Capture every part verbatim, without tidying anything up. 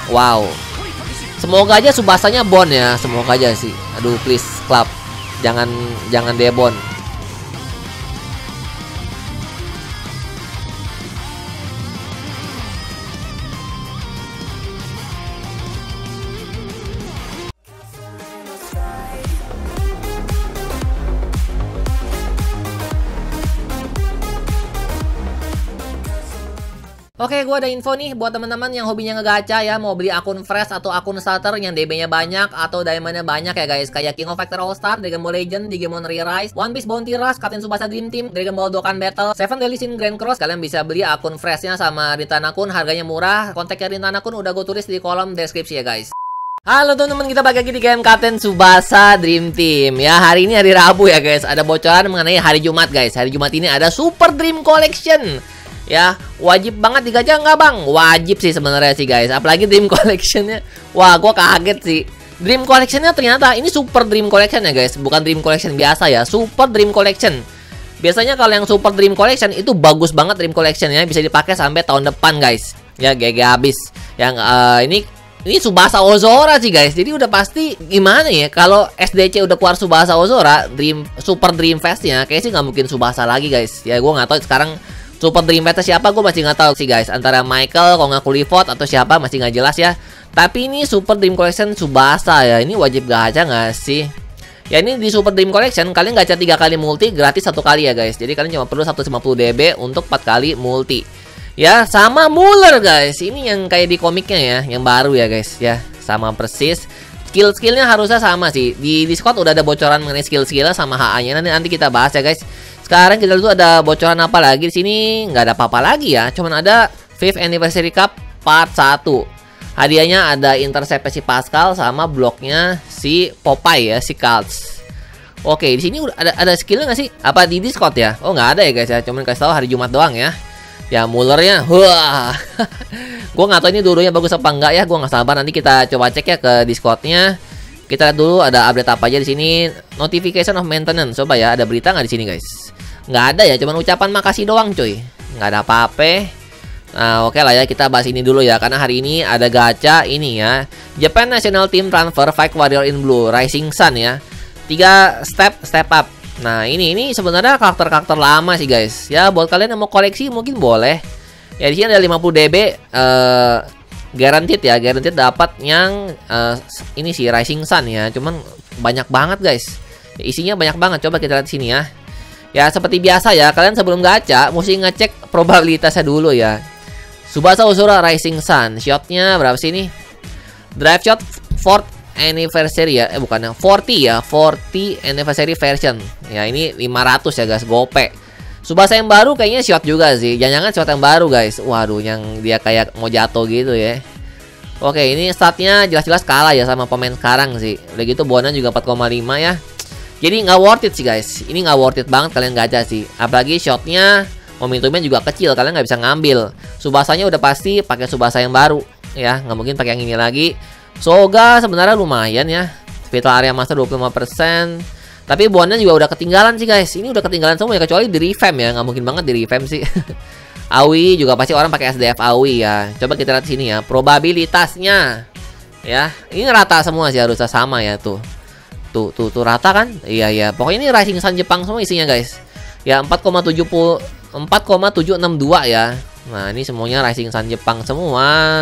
Wow. Semoga aja Tsubasanya Bon ya. Semoga aja sih. Aduh please club. Jangan jangan Debon. Oke, gue ada info nih buat teman-teman yang hobinya ngegacha ya, mau beli akun fresh atau akun starter yang D B-nya banyak atau diamond-nya banyak ya guys, kayak King of Fighter All Star, Dragon Ball Legend, Digimon Re-Rise, One Piece Bounty Rush, Captain Tsubasa Dream Team, Dragon Ball Dokkan Battle, Seven Deadly Sin Grand Cross. Kalian bisa beli akun freshnya sama Rintana Kun, harganya murah. Kontaknya Rintana Kun udah gue tulis di kolom deskripsi ya guys. Halo teman-teman, kita balik lagi di game Captain Tsubasa Dream Team ya. Hari ini hari Rabu ya guys, ada bocoran mengenai hari Jumat guys. Hari Jumat ini ada Super Dream Collection. Ya, wajib banget digacha nggak bang? Wajib sih sebenarnya sih guys. Apalagi Dream Collection-nya. Wah, gue kaget sih. Dream Collection-nya ternyata ini Super Dream Collection ya guys. Bukan Dream Collection biasa ya. Super Dream Collection. Biasanya kalau yang Super Dream Collection itu bagus banget Dream Collection-nya. Bisa dipakai sampai tahun depan guys. Ya, G G habis. Yang uh, ini ini Tsubasa Ozora sih guys. Jadi udah pasti gimana ya. Kalau S D C udah keluar Tsubasa Ozora, Dream Super Dream Fest-nya kayaknya sih nggak mungkin Tsubasa lagi guys. Ya, gue nggak tahu sekarang Super Dream Fest siapa, gue masih nggak tahu sih guys. Antara Michael, kalau nggak Kulifort atau siapa masih nggak jelas ya. Tapi ini Super Dream Collection Tsubasa ya. Ini wajib gacha nggak sih? Ya ini di Super Dream Collection kalian gacha tiga kali multi gratis satu kali ya guys. Jadi kalian cuma perlu seratus lima puluh D B untuk empat kali multi. Ya sama Muller guys. Ini yang kayak di komiknya ya, yang baru ya guys ya. Sama persis. Skill-skillnya harusnya sama sih. Di Discord udah ada bocoran mengenai skill-skillnya sama H A-nya. Nanti nanti kita bahas ya guys. Sekarang kita dulu ada bocoran apa lagi di sini? Nggak ada apa-apa lagi ya. Cuman ada fifth Anniversary Cup Part satu. Hadiahnya ada intercept si Pascal sama bloknya si Popeye ya, si Cults. Oke, di sini ada ada skillnya nggak sih? Apa di Discord ya? Oh nggak ada ya guys ya. Cuman kasih tahu hari Jumat doang ya. Ya Mullernya, wah. Gue nggak tahu ini dulunya bagus apa enggak ya. Gue nggak sabar nanti kita coba cek ya ke Discordnya. Kita lihat dulu ada update apa aja di sini. Notification of maintenance. Coba ya, ada berita nggak di sini guys? Nggak ada ya, cuman ucapan makasih doang cuy. Nggak ada apa-apa. Nah oke lah ya, kita bahas ini dulu ya. Karena hari ini ada gacha ini ya, Japan National Team Transfer Fight Warrior in Blue Rising Sun ya. Tiga step step up. Nah ini ini sebenarnya karakter-karakter lama sih guys. Ya buat kalian yang mau koleksi mungkin boleh. Ya di sini ada lima puluh D B uh, guaranteed ya, guaranteed dapat yang uh, ini sih Rising Sun ya. Cuman banyak banget guys. Ya, isinya banyak banget. Coba kita lihat sini ya. Ya seperti biasa ya, kalian sebelum gacha mesti ngecek probabilitasnya dulu ya. Tsubasa Ozora Rising Sun, shotnya berapa sih ini? Drive shot fourth anniversary ya, eh bukannya empat puluh ya, empat puluh anniversary version. Ya ini lima ratus ya guys, gope. Tsubasa yang baru kayaknya shot juga sih. Jangan-jangan shot yang baru guys. Waduh, yang dia kayak mau jatuh gitu ya. Oke, ini statnya jelas-jelas kalah ya sama pemain sekarang sih. Udah gitu bonusnya juga empat koma lima ya. Jadi nggak worth it sih guys. Ini nggak worth it banget kalian gacha sih. Apalagi shotnya, momentumnya juga kecil. Kalian nggak bisa ngambil. Tsubasanya udah pasti pakai Tsubasa yang baru ya. Nggak mungkin pakai yang ini lagi. Soga sebenarnya lumayan ya. Vital Area Master dua puluh lima persen. Tapi bonusnya juga udah ketinggalan sih guys. Ini udah ketinggalan semua ya, kecuali di revamp ya. Nggak mungkin banget di revamp sih. Aoi juga pasti orang pakai S D F Aoi ya. Coba kita lihat sini ya. Probabilitasnya ya. Ini rata semua sih, harusnya sama ya tuh. Tuh, tuh, tuh rata kan? Iya, iya. Pokoknya ini Rising Sun Jepang semua isinya guys. Ya, empat koma tujuh enam dua ya. Nah, ini semuanya Rising Sun Jepang semua.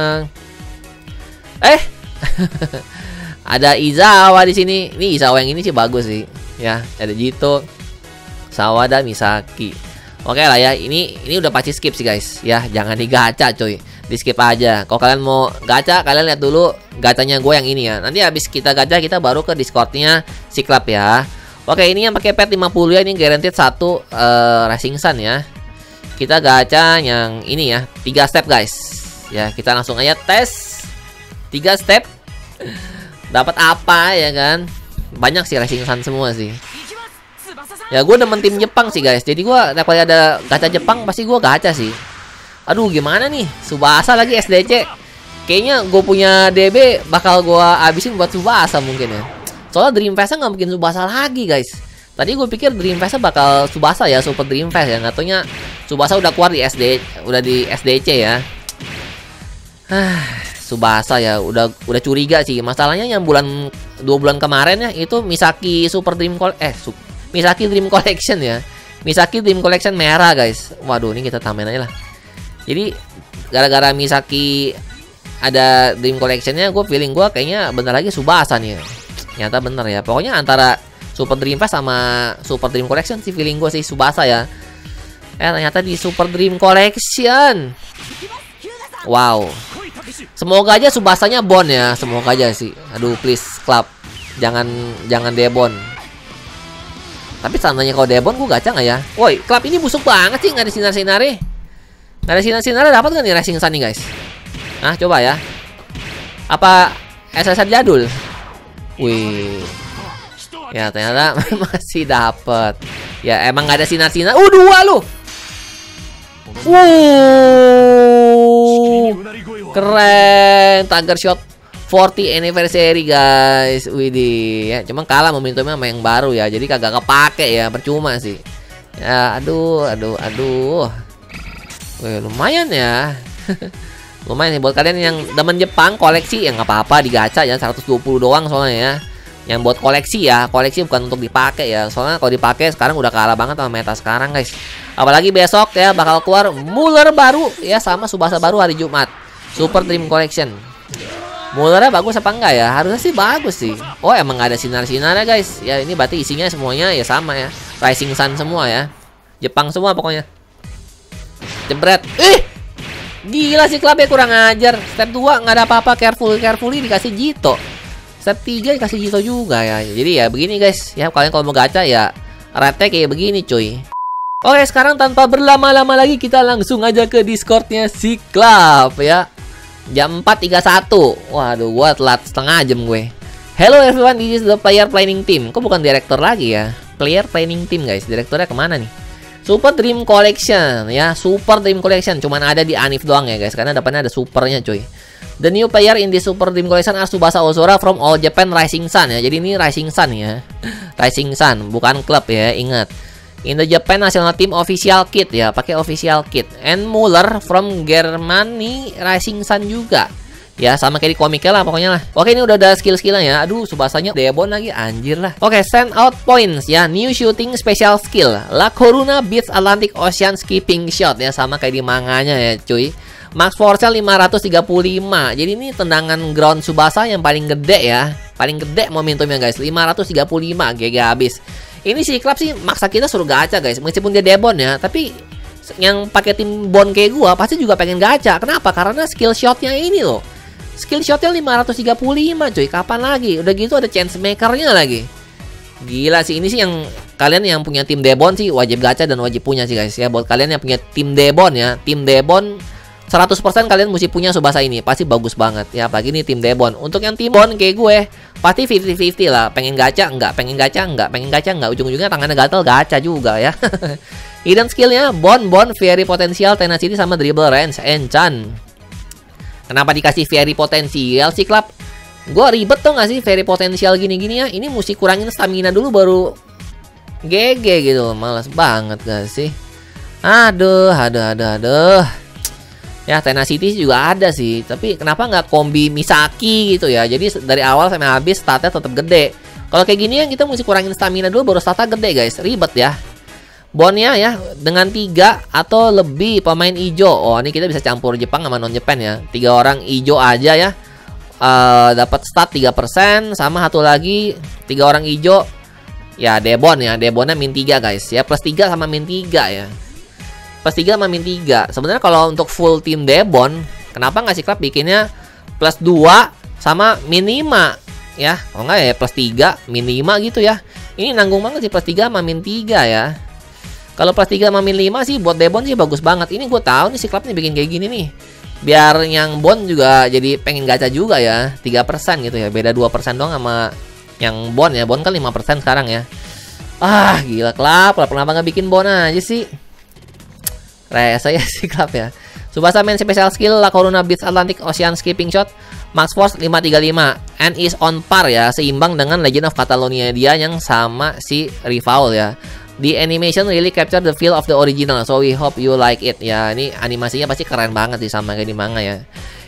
Eh. Ada Izawa di sini. Ini Izawa yang ini sih bagus sih. Ya, ada Jito, Sawada, Misaki. Oke lah ya. Ini ini udah pasti skip sih guys. Ya, jangan digacha coy. Di skip aja. Kalau kalian mau gacha, kalian lihat dulu gacanya gue yang ini ya. Nanti habis kita gacha, kita baru ke Discordnya si klub ya. Oke, ini yang pakai pet lima puluh ya. Ini guaranteed satu uh, Rising Sun ya. Kita gacha yang ini ya, tiga step guys. Ya, kita langsung aja tes tiga step. Dapat apa ya kan? Banyak sih Rising Sun semua sih. Ya, gue demen tim Jepang sih guys. Jadi gue kalau ada gacha Jepang pasti gue gacha sih. Aduh gimana nih, Tsubasa lagi S D C. Kayaknya gue punya D B bakal gue abisin buat Tsubasa mungkin ya. Soalnya Dream Fest-nya nggak mungkin Tsubasa lagi guys. Tadi gue pikir Dream Fest-nya bakal Tsubasa ya, Super Dream Fest ya. Nggak taunya Tsubasa udah keluar di S D, udah di S D C ya. Subasa ya, udah udah curiga sih. Masalahnya yang bulan dua bulan kemarin ya itu Misaki Super Dream Col eh su Misaki Dream Collection ya. Misaki Dream Collection merah, guys. Waduh, ini kita tambahin aja lah. Jadi gara-gara Misaki ada Dream Collection-nya, gue feeling gue kayaknya bentar lagi Subasa nih. Nyata bener ya. Pokoknya antara Super Dream Fest sama Super Dream Collection sih feeling gue sih Subasa ya. Eh ternyata di Super Dream Collection. Wow. Semoga aja Subasanya Bon ya. Semoga aja sih. Aduh please Club. Jangan jangan Debon. Tapi seandainya kalau Debon gue gacha nggak ya? Woi, Club ini busuk banget sih, nggak ada sinar-sinarnya. Nggak ada sinar-sinarnya, dapat nggak nih Racing Sun nih guys? Nah coba ya. Apa S S R jadul? Wih. Ya ternyata masih dapat. Ya emang nggak ada sinar-sinar. Uh dua loh. Wow, keren. Tiger Shot forty anniversary guys. Widih ya, cuma kalah momentumnya sama yang baru ya. Jadi kagak kepake ya, percuma sih. Ya aduh, aduh, aduh. Wih, lumayan ya. Lumayan nih buat kalian yang demen Jepang koleksi ya, nggak apa-apa digacha ya, seratus dua puluh doang soalnya ya. Yang buat koleksi ya, koleksi bukan untuk dipakai ya. Soalnya kalau dipakai sekarang udah kalah banget sama meta sekarang guys. Apalagi besok ya bakal keluar Muller baru ya, sama Subasa baru hari Jumat. Super Dream Collection. Mullernya bagus apa enggak ya? Harusnya sih bagus sih. Oh emang nggak ada sinar-sinarnya guys. Ya ini berarti isinya semuanya ya sama ya. Rising Sun semua ya. Jepang semua pokoknya. Jebret. Ih! Gila sih Club ya, kurang ajar. Step dua nggak ada apa-apa, careful carefully dikasih Jito. Step tiga dikasih Jito juga ya. Jadi ya begini guys. Ya kalian kalau mau gacha ya rate kayak begini cuy. Oke, sekarang tanpa berlama-lama lagi kita langsung aja ke Discordnya si Club ya. Jam empat tiga puluh satu. Waduh, gua telat setengah jam gue. Hello everyone, this is the player planning team. Kok bukan direktur lagi ya? Player planning team guys. Direkturnya kemana nih? Super Dream Collection ya, Super Dream Collection cuman ada di Anif doang ya guys, karena depannya ada supernya cuy. The new player in the Super Dream Collection are Tsubasa Ozora from All Japan Rising Sun ya. Jadi ini Rising Sun ya. Rising Sun bukan klub ya, ingat. In the Japan National Team official kit ya, pakai official kit. And Muller from Germany Rising Sun juga. Ya sama kayak di komiknya lah pokoknya lah. Oke, ini udah ada skill-skillnya ya. Aduh, Subasanya Debon lagi, anjir lah. Oke, send out points ya. New shooting special skill. La Coruna beats Atlantic Ocean skipping shot ya, sama kayak di manganya ya cuy. Max force lima ratus tiga puluh lima. Jadi ini tendangan ground Tsubasa yang paling gede ya. Paling gede momentumnya guys, lima ratus tiga puluh lima. G G habis. Ini si Club sih maksa kita suruh gacha guys. Meskipun dia Debon ya, tapi yang pakai tim Bon kayak gua pasti juga pengen gacha. Kenapa? Karena skill shotnya ini loh. Skill shotnya lima ratus tiga puluh lima cuy. Kapan lagi? Udah gitu ada chance makernya lagi. Gila sih, ini sih yang kalian yang punya tim Debon sih wajib gacha dan wajib punya sih guys ya. Buat kalian yang punya tim Debon ya, tim Debon seratus persen kalian mesti punya Tsubasa ini. Pasti bagus banget ya, apalagi ini tim Debon. Untuk yang tim Bon kayak gue pasti fifty fifty lah. Pengen gacha enggak, pengen gacha enggak, pengen gacha enggak, ujung-ujungnya tangannya gatel gacha juga ya. Hidden skillnya Bon, Bon, Very Potensial, Tenacity sama Dribble Range, Enchant. Kenapa dikasih very potensial sih Club? Gue ribet tuh gak sih very potensial gini-gini ya. Ini mesti kurangin stamina dulu baru G G gitu. Males banget gak sih? Aduh, aduh, aduh, aduh. Ya Tenacity juga ada sih. Tapi kenapa nggak kombi Misaki gitu ya? Jadi dari awal sampai habis statnya tetap gede. Kalau kayak gini ya kita mesti kurangin stamina dulu baru statnya gede guys. Ribet ya. Bonnya ya dengan tiga atau lebih pemain ijo. Oh ini kita bisa campur Jepang sama non Jepang ya. Tiga orang ijo aja ya. Uh, dapat stat tiga persen. Sama satu lagi tiga orang ijo. Ya Debon ya. Debonnya min tiga guys ya. Plus tiga sama min tiga ya. Plus tiga sama min tiga. Sebenarnya kalau untuk full tim Debon, kenapa nggak sih Club bikinnya plus dua sama min lima ya. Kalau nggak ya plus tiga min lima gitu ya. Ini nanggung banget sih plus tiga sama min tiga ya. Kalau plus tiga sama min lima sih buat Debon sih bagus banget. Ini gue tahu nih si Club nih bikin kayak gini nih. Biar yang Bon juga jadi pengen gacha juga ya. tiga persen gitu ya. Beda dua persen doang sama yang Bon ya. Bon kan lima persen sekarang ya. Ah gila Club. Kenapa nggak bikin Bon aja sih? Rese ya si Club ya. Tsubasa main special skill La Coruna beats Atlantic Ocean skipping shot. Max force lima tiga lima. And is on par ya. Seimbang dengan Legend of Catalonia dia yang sama si Rival ya. The animation really capture the feel of the original, so we hope you like it. Ya, ini animasinya pasti keren banget sih sama kayak di manga ya.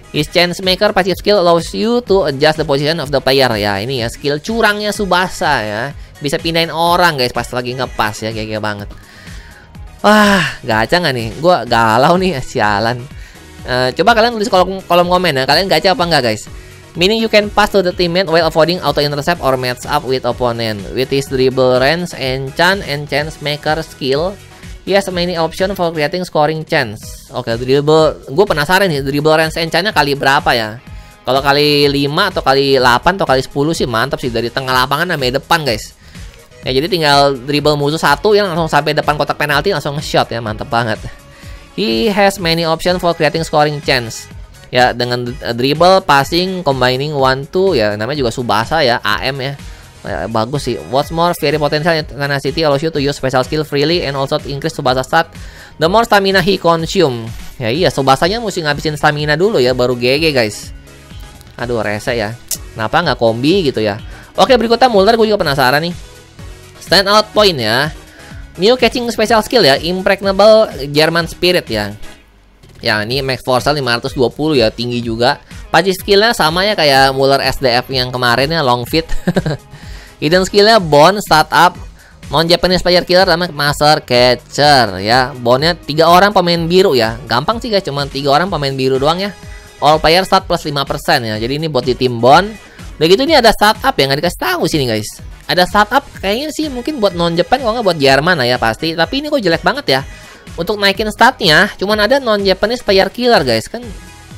His chance maker passive skill allows you to adjust the position of the player. Ya, ini ya skill curangnya Tsubasa ya. Bisa pindahin orang guys pas lagi ngepas ya, kayak banget. Wah, gacha nggak nih? Gua galau nih, sialan. Uh, coba kalian tulis kolom kolom komen ya. Kalian gacha apa enggak guys? Meaning you can pass to the teammate while avoiding auto intercept or match up with opponent. With his dribble range, enchant, and chance maker skill, he has many options for creating scoring chance. Oke, okay, dribble. Gue penasaran nih, dribble range enchantnya kali berapa ya? Kalau kali lima atau kali delapan atau kali sepuluh sih mantap sih. Dari tengah lapangan sampai depan guys. Ya jadi tinggal dribble musuh satu yang langsung sampai depan kotak penalti langsung nge-shot ya, mantap banget. He has many options for creating scoring chance. Ya dengan dribble, passing, combining one two ya, namanya juga Tsubasa ya, A M ya. Ya, bagus sih. What's more, very potential tenacity allows you to use special skill freely and also increase Tsubasa stat. The more stamina he consume. Ya iya, Tsubasanya mesti ngabisin stamina dulu ya, baru G G guys. Aduh, rese ya. Kenapa nggak kombi gitu ya? Oke, berikutnya Muller, gue juga penasaran nih. Stand out point ya. New catching special skill ya, Impregnable German Spirit ya. Ya, ini max force lima ratus dua puluh ya, tinggi juga. Passive skillnya sama ya kayak Muller S D F yang kemarin ya, long fit. Hidden skillnya Bond, Startup, non-Japanese player killer, sama Master Catcher ya. Bondnya tiga orang pemain biru ya. Gampang sih guys, cuma tiga orang pemain biru doang ya. All player start plus lima persen ya. Jadi ini buat di tim Bond. Udah gitu ini ada startup ya, nggak dikasih tahu sini guys. Ada startup kayaknya sih mungkin buat non-Japan, kalau nggak buat Jerman lah ya pasti. Tapi ini kok jelek banget ya. Untuk naikin statnya cuman ada non-Japanese player killer guys, kan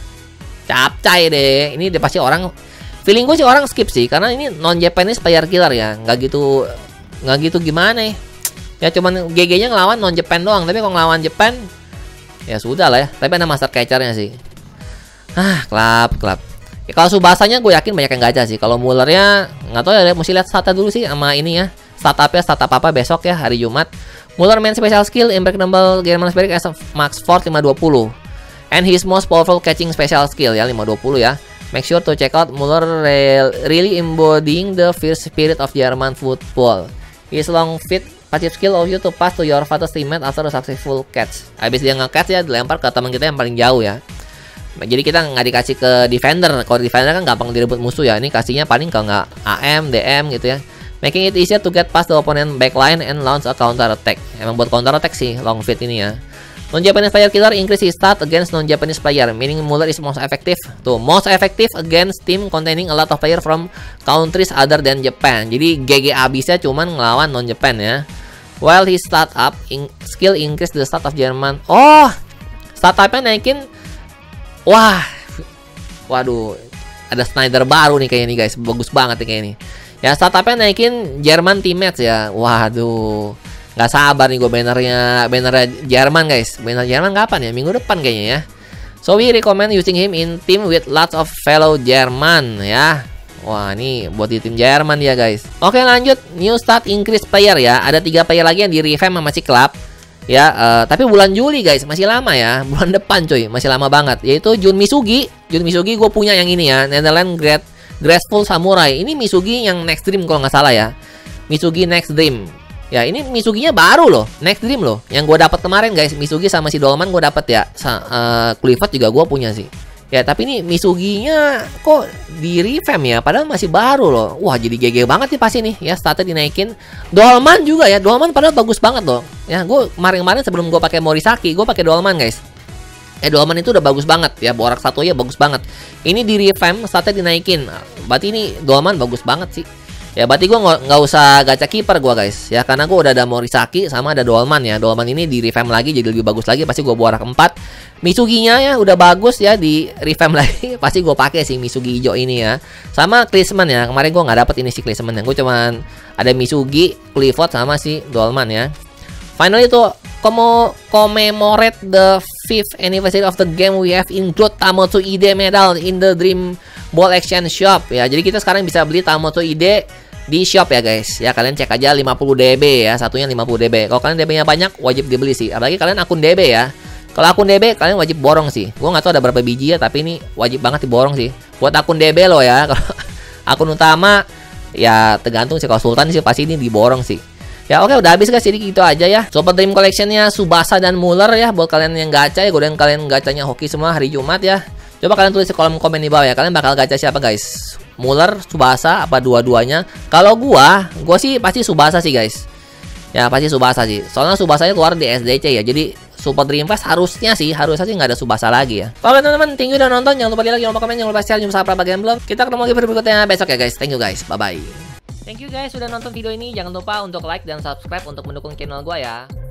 capcay deh. Ini udah pasti orang, feeling gue sih orang skip sih, karena ini non-Japanese player killer ya. Nggak gitu, nggak gitu gimana ya. Ya cuman G G-nya ngelawan non-Japan doang. Tapi kalau ngelawan Japan ya sudah lah ya. Tapi ada Master Catcher-nya sih. Ah, klap, klap. Ya, kalau Tsubasanya gue yakin banyak yang gacha sih. Kalau Mullernya nggak tahu ya, mesti lihat statnya dulu sih sama ini ya. Startupnya startup apa besok ya, hari Jumat. Muller main special skill Impregnable German Spirit as max force lima dua puluh. And his most powerful catching special skill ya, lima dua puluh ya. Make sure to check out Muller really embodying the fierce spirit of German football. His long fit passive skill allows you to pass to your father's teammate after a successful catch. Habis dia nge-catch ya, dilempar ke teman kita yang paling jauh ya. Jadi kita nggak dikasih ke defender. Kalau defender kan gampang direbut musuh ya. Ini kasihnya paling kalau nggak A M, D M gitu ya. Making it easier to get past the opponent backline and launch a counter attack. Emang buat counter attack sih long fit ini ya. Non-Japanese player killer increase his stat against non-Japanese player, meaning Muller is most effective. Tuh, most effective against team containing a lot of player from countries other than Japan. Jadi G G abisnya cuman ngelawan non-Japan ya. While his stat up in skill increase the stat of German. Oh, stat up-nya naikin. Wah, waduh, ada Snyder baru nih kayaknya nih guys, bagus banget nih kayaknya nih. Ya startupnya naikin Jerman teammates ya. Waduh, nggak sabar nih gue bannernya, bannernya Jerman guys. Banner Jerman kapan ya? Minggu depan kayaknya ya. So we recommend using him in team with lots of fellow Jerman ya. Wah, ini buat di tim Jerman ya guys. Oke lanjut, new start increase player ya. Ada tiga player lagi yang di revamp sama si klub. Ya, uh, tapi bulan Juli guys, masih lama ya. Bulan depan coy, masih lama banget. Yaitu Jun Misugi. Jun Misugi gue punya yang ini ya, Netherlands Great Graceful Samurai. Ini Misugi yang Next Dream kalau nggak salah ya. Misugi Next Dream. Ya ini Misuginya baru loh, Next Dream loh. Yang gue dapat kemarin guys, Misugi sama si Dolman gue dapat ya. Sa uh, Clifford juga gue punya sih. Ya tapi ini Misuginya kok di revamp ya, padahal masih baru loh. Wah jadi G G banget nih pasti nih ya, statnya dinaikin. Dolman juga ya, Dolman padahal bagus banget loh. Ya gue kemarin-kemarin sebelum gue pakai Morisaki, gue pakai Dolman guys. Eh Dolman itu udah bagus banget ya, borak satu ya bagus banget. Ini di revamp, statnya dinaikin. Berarti ini Dolman bagus banget sih. Ya berarti gue nggak usah gacha kiper gue guys ya, karena gue udah ada Morisaki sama ada Dolman ya. Dolman ini di revamp lagi jadi lebih bagus lagi, pasti gue borak empat. Misuginya ya udah bagus ya, di revamp lagi pasti gue pakai sih Misugi hijau ini ya. Sama Klinsmann ya, kemarin gue nggak dapet ini si Klinsmann, gue cuman ada Misugi, Clifford sama si Dolman ya. Finally itu Como commemorate the fifth anniversary of the game, we have include Tamotsu I D medal in the Dream Ball Action Shop ya. Jadi kita sekarang bisa beli Tamotsu I D di shop ya guys. Ya kalian cek aja lima puluh D B ya, satunya lima puluh D B. Kalau kalian D B-nya banyak wajib dibeli sih. Apalagi kalian akun D B ya. Kalau akun D B kalian wajib borong sih. Gua nggak tahu ada berapa biji ya, tapi ini wajib banget diborong sih. Buat akun D B lo ya. Kalau akun utama ya tergantung sih, kalau Sultan sih pasti ini diborong sih. Ya oke, udah habis guys, jadi gitu aja ya. Super Dream Collection-nya Tsubasa dan Muller ya. Buat kalian yang gacha ya, godain kalian gacanya hoki semua hari Jumat ya. Coba kalian tulis di kolom komen di bawah ya. Kalian bakal gacha siapa guys? Muller, Tsubasa, apa dua-duanya? Kalau gua, gua sih pasti Tsubasa sih guys. Ya pasti Tsubasa sih. Soalnya Tsubasanya keluar di S D C ya. Jadi Super Dream Fest harusnya sih, harusnya sih nggak ada Tsubasa lagi ya. Oke teman-teman, thank you udah nonton. Jangan lupa di like, jangan lupa komen, jangan lupa share, jangan lupa subscribe game belum. Kita ketemu lagi video berikutnya besok ya guys. Thank you guys, bye bye. Thank you guys sudah nonton video ini. Jangan lupa untuk like dan subscribe untuk mendukung channel gua ya.